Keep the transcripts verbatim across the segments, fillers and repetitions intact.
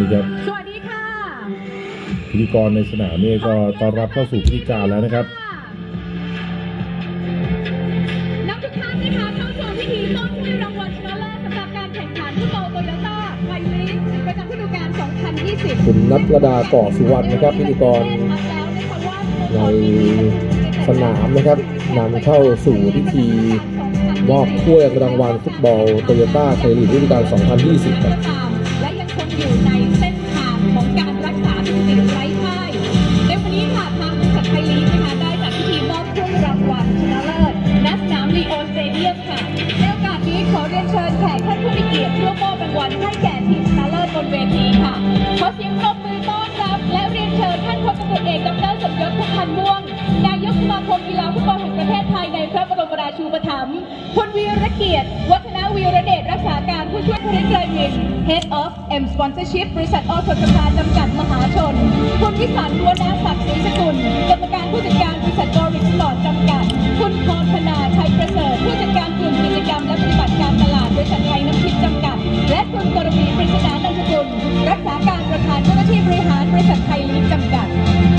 นี่ครับสวัสดีค่ะพิธีกรในสนามนี่ก็ต้อนรับเข้าสู่พิธีการแล้วนะครับนักทุกท่านนะคะเข้าสู่พิธีมอบถ้วยรางวัลชนะเลิศสำหรับการแข่งขันฟุตบอลโตโยต้าไทยลีกประจำฤดูกาล สองพันยี่สิบคุณนัทรดาก่อสุวรรณนะครับพิธีกรในสนามนะครับนำเข้าสู่พิธีมอบถ้วยรางวัลฟุตบอลโตโยต้าไทยลีกฤดูกาล สองพันยี่สิบ ครับและยังคงอยู่ในเส้นทางของการรักษาสถิติไร้พ่ายในวันนี้ค่ะทางบริษัทไทยลีกนะคะได้จัดพิธีมอบถ้วยรางวัลชนะเลิศณสนามลีโอสเตเดียมค่ะในโอกาสนี้ขอเรียนเชิญแขกท่านผู้มีเกียรติเพื่อมอบรางวัลให้แก่ทีมชนะเลิศบนเวทีค่ะขอเสียงปรบมือต้อนรับและเรียนเชิญท่านพลตำรวจเอกดร.สมยศ พุ่มพันธ์ม่วงนายกสมาคมกีฬาฟุตบอลแห่งประเทศไทยในพระบรมราชูปถัมภ์คุณวีรเกียรติวัฒนวีรเดชรักษาการผู้ช่วยผู้การเงิน Head of M Sponsorship บริษัทอสสภาจำกัดมหาชนคุณวิสันต์ วนาศักดิ์ศรีสกุลกรรมการผู้จัดการบริษัทบริสปอร์ตจำกัดคุณพรพนาชัยประเสริฐผู้จัดการกลุ่มกิจกรรมและปฏิบัติการตลาดบริษัทไทยน้ำทิพย์จำกัดและคุณกรวีปริศนานันทกุลรักษาการประธานเจ้าหน้าที่บริหารบริษัทไทยลีกจำกัด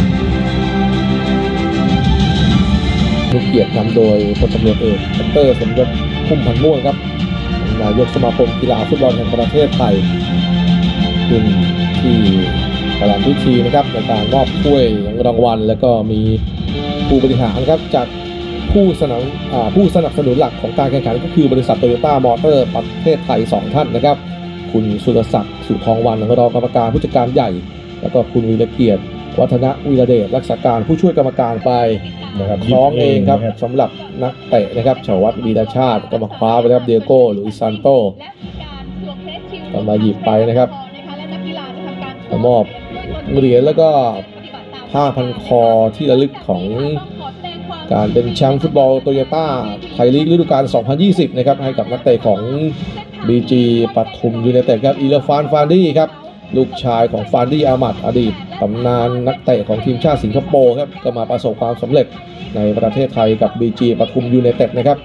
มีเกียรตินำโดยพลตำรวจเอกดร.สมยศ พุ่มพันธ์ม่วงครับนายกสมาคมกีฬาฟุตบอลแห่งประเทศไทยขึ้นที่ประธานพิธีนะครับในการมอบถ้วยรางวัลและก็มีผู้บริหารครับจากผู้สนับผู้สนับสนุนหลักของการแข่งขันก็คือบริษัทโตโยต้ามอเตอร์ประเทศไทยสองท่านนะครับคุณสุรศักดิ์สุทองวันรองกรรมการผู้จัดการใหญ่แล้วก็คุณวีรเกียรติวัฒนวีรเดชรักษาการผู้ช่วยกรรมการไปนะครับคล้องเองครับสำหรับนักเตะนะครับชวัฒน์วีรชาติก็มาคว้าไปครับเดียโก้หลุยส์ซานโตก็มาหยิบไปนะครับมามอบเหรียญแล้วก็ผ้าพันคอที่ระลึกของการเป็นแชมป์ฟุตบอลโตโยต้าไทยลีกฤดูกาล สองพันยี่สิบ นะครับให้กับนักเตะของ บี จี ปทุมยูไนเต็ดครับอิเลฟานฟานดี้ครับลูกชายของฟานดี้อามัดอดีตตำนานนักเตะของทีมชาติสิงคโปร์ครับก็มาประสบความสำเร็จในประเทศไทยกับ บี จี ปทุมยูไนเต็ดนะครับ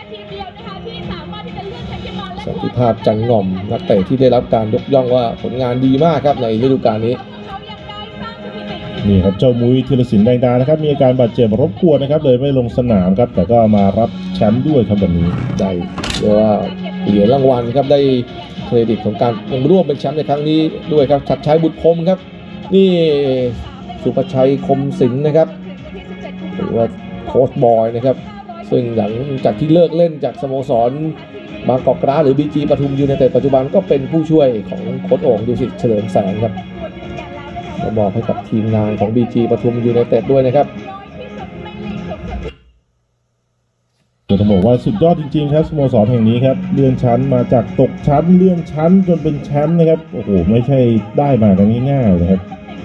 สันติภาพจันง่อมนักเตะที่ได้รับการยกย่องว่าผลงานดีมากครับในฤดูกาลนี้นี่ครับเจ้ามุ้ยธีรศิลป์แดงดานะครับมีอาการบาดเจ็บรบกวนนะครับเลยไม่ลงสนามครับแต่ก็มารับแชมป์ด้วยครับวันนี้ได้เรียกว่าเหรียญรางวัลครับได้เครดิตของการร่วมเป็นแชมป์ในครั้งนี้ด้วยครับชัดชัยบุตรพรหมครับนี่สุภชัยคมสิงห์นะครับหรือว่าโค้ชบอยนะครับซึ่งหลังจากที่เลิกเล่นจากสโมสรบางกอกกราสหรือ บี จี ปทุมยูไนเต็ดปัจจุบันก็เป็นผู้ช่วยของโค้ชโอ่งดุสิตเฉลิมแสงครับมาบอกให้กับทีมงานของ บี จี ปทุมยูไนเต็ดด้วยนะครับต้องบอกว่าสุดยอดจริงๆครับสโมสรแห่งนี้ครับเลื่อนชั้นมาจากตกชั้นเลื่อนชั้นจนเป็นแชมป์นะครับโอ้โหไม่ใช่ได้มากันง่ายๆนะครับ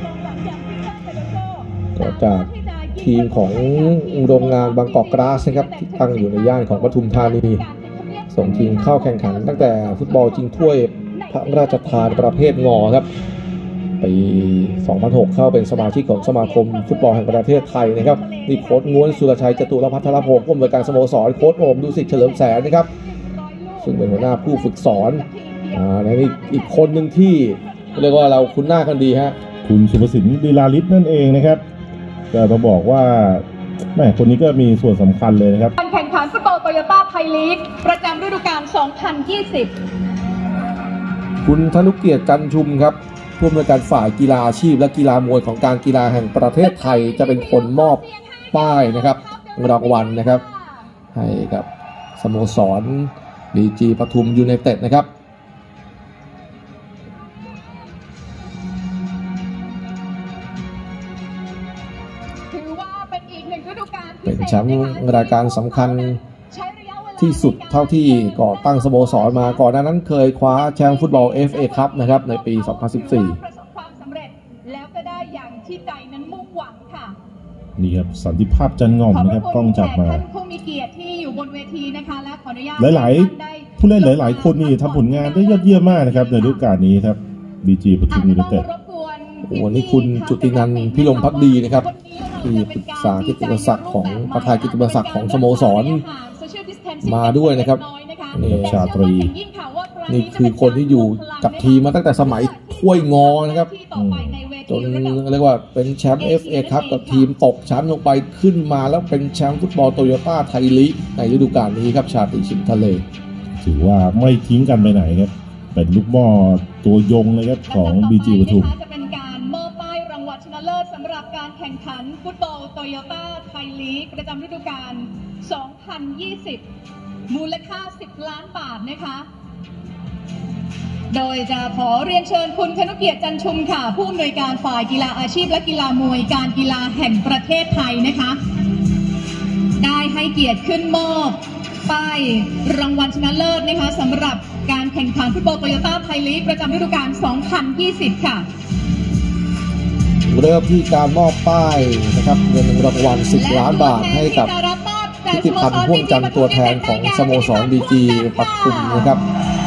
ก็จากทีมของโรงงานบางกอกกราสนะครับที่ตั้งอยู่ในย่านของปทุมธานีส่งทีมเข้าแข่งขันตั้งแต่ฟุตบอลชิงถ้วยพระราชทานประเภทงอครับปี สองพันหก เข้าเป็นสมาชิกของสมาคมฟุตบอลแห่งประเทศไทยนะครับนี่โค้ชง้วนสุรชัยจตุรพัฒนพงศ์ผู้อำนวยการสโมสรโค้ชโอมดุสิตเฉลิมแสงนะครับซึ่งเป็นหัวหน้าผู้ฝึกสอนอ่าและนี่อีกคนหนึ่งที่เรียกว่าเราคุ้นหน้ากันดีฮะคุณสุภสินลีลาลิศนั่นเองนะครับก็ต้องบอกว่าแม่คนนี้ก็มีส่วนสำคัญเลยนะครับการแข่งขันฟุตบอลโตโยต้าไทยลีกประจำฤดูกาล สองพันยี่สิบคุณธนุเกียรติจันชุมครับผู้อำนวยการฝ่ายกีฬาอาชีพและกีฬามวยของการกีฬาแห่งประเทศไทยจะเป็นคนมอบป้ายนะครับรางวัลนะครับให้กับสโมสร บี จี ปทุมยูไนเต็ดนะครับถือว่าเป็นอีกหนึ่งฤดูกาลเป็นแชมป์รายการสำคัญที่สุดเท่าที่ก่อตั้งสโมสรมาก่อนหน้านั้นเคยคว้าแชมป์ฟุตบอล เอฟ เอ คัพนะครับในปี สองพันสิบสี่ประสบความสำเร็จแล้วก็ได้อย่างที่ใจนั้นมุ่งหวังค่ะนี่ครับสันติภาพจันง่อมนะครับต้องจับมาท่านผู้มีเกียรติที่อยู่บนเวทีนะคะและขออนุญาตหลายๆผู้เล่นหลายๆคนนี่ทำผลงานได้ยอดเยี่ยมมากนะครับในฤดูกาลนี้ครับ บี จี ปทุมยูไนเต็ดวันนี้คุณจุตินันท์พิรมภักดีนะครับที่ปรึกษากิตติมศักดิ์ของประธานกิตติมศักดิ์ของสโมสรมาด้วยนะครับนี่ชาตรีนี่คือคนที่อยู่กับทีมมาตั้งแต่สมัยทถ้วยงอนะครับที่ต่อไปในเวจทีนระดับเรียกว่าเป็นแชมป์ เอฟ เอ ครับกับทีมตกชั้นลงไปขึ้นมาแล้วเป็นแชมป์ฟุตบอลโตโยต้าไทยลีกในฤดูกาลนี้ครับชาติชิมทะเลถือว่าไม่ทิ้งกันไปไหนครับเป็นลูกหม้อตัวยงเลยครับของ บี จี ปทุมจะเป็นการมอบป้ายรางวัลชนะเลิศสำหรับการแข่งขันฟุตบอลโตโยต้าไทยลีกประจำฤดูกาล สองพันยี่สิบ มูลค่า สิบ ล้านบาทนะคะ โดยจะขอเรียนเชิญคุณธนเกียรติจันชุมค่ะผู้อำนวยการฝ่ายกีฬาอาชีพและกีฬามวยการกีฬาแห่งประเทศไทยนะคะได้ให้เกียรติขึ้นมอบป้ายรางวัลชนะเลิศนะคะสำหรับการแข่งขันฟุตบอลโตโยต้าไทยลีกประจำฤดูกาล สองพันยี่สิบ ค่ะเริ่มที่การมอบป้ายนะครับเงินรางวัลสิบล้านบาทให้กับพิธิพันธ์พ่วงจันทร์ตัวแทนของสโมสร บี จี ปทุมนะครับ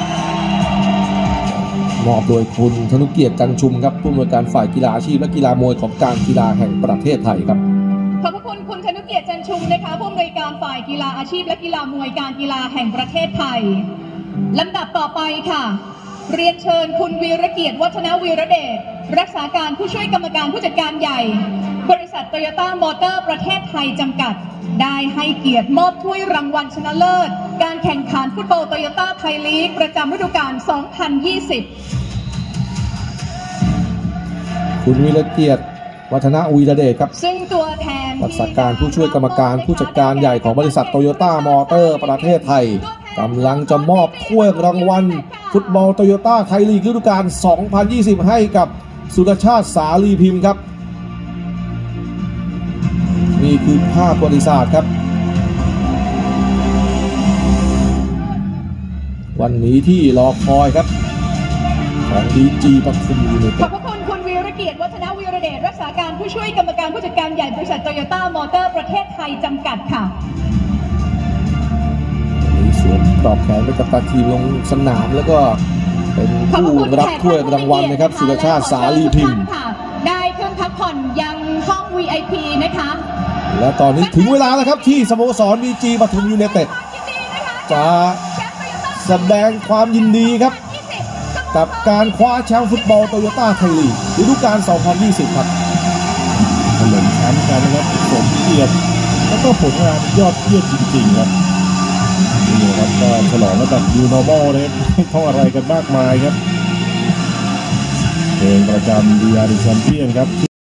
มอบโดยคุณธนุเกียรติจันชุมครับผู้อำนวยการฝ่ายกีฬาอาชีพและกีฬามวยของการกีฬาแห่งประเทศไทยครับขอบพระคุณคุณธนุเกียรติจันชุมนะคะผู้อำนวยการฝ่ายกีฬาอาชีพและกีฬามวยการกีฬาแห่งประเทศไทยลำดับต่อไปค่ะเรียนเชิญคุณวีรเกียรติวัฒนวีรเดชรักษาการผู้ช่วยกรรมการผู้จัดการใหญ่บริษัทโตโยต้ามอเตอร์ประเทศไทยจำกัดได้ให้เกียรติมอบถ้วยรางวัลชนะเลิศการแข่งขันฟุตบอลโตโยต้าไทยลีกประจำฤดูกาล สองพันยี่สิบคุณวีรเกียรติวัฒนวีรเดชครับซึ่งตัวแทนรักษาการผู้ช่วยกรรมการผู้จัดการใหญ่ของบริษัทโตโยต้ามอเตอร์ประเทศไทยกำลังจะมอบถ้วยรางวัลฟุตบอลโตโยต้าไทยลีกฤดูกาล สองพันยี่สิบ ให้กับสุรชาติสาลีพิมพ์ครับนี่คือภาพประวัติศาสตร์ครับวันนี้ที่รอคอยครับของ บี จี ปทุมยูไนขเต็อบดพระคุณคุณวีรเกียรติวัฒนวีรเดชรักษาการผู้ช่วยกรรมการผู้จัดการใหญ่บริษัทโตโยต้ามอเตอร์ประเทศไทยจำกัดค่ะมีสวมปลอกแขนไปกับตาทีมลงสนามแล้วก็เป็นผู้รับถ้วยรางวัลนะครับสุรชาติสาลีพิมพ์ได้ขึ้นพักผ่อนยังห้อง วี ไอ พี นะคะและตอนนี้ถึงเวลาแล้วครับที่สโมสร บี จี ปทุมยูไนเต็ดจะแสดงความยินดีครับกับการคว้าแชมป์ฟุตบอลโตโยต้าไทยลีกฤดูกาล สองพันยี่สิบ ครับถล่มแชมป์กันนะครับสมเกียรติแล้วก็ผลงานยอดเยี่ยมจริงๆครับนี่ครับก็ฉลองระดับยูโนบอลเลยไม่ต้องอะไรกันมากมายครับเพลงประจำ We Are The Champion ครับ